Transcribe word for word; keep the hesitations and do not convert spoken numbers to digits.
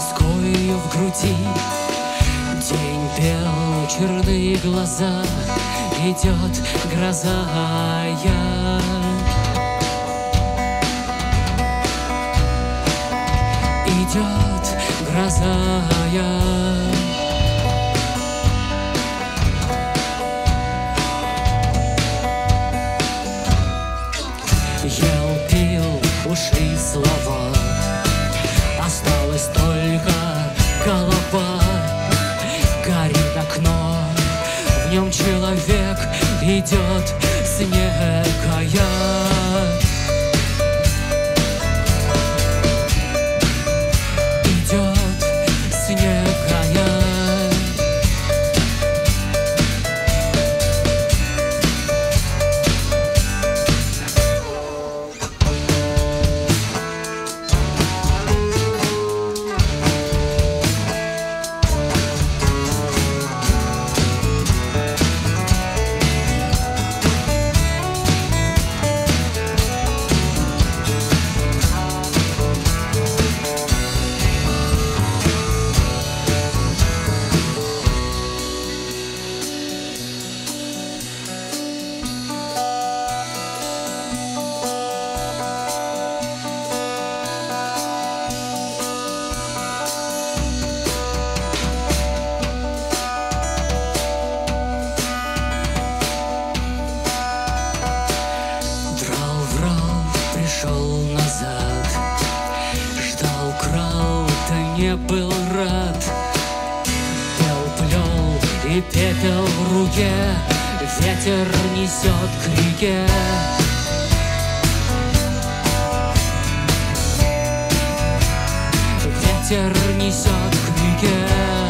тоскою в груди. День пел, черные глаза, идет гроза. Я идет гроза. Я ел, пил, ушли слова, осталась только голова. Горит окно, в нем человек идет с некая. Идет с некая. Шел назад, ждал, крал, да не был рад. Пел, плел и пепел в руке, ветер несет к реке. Ветер несет к реке.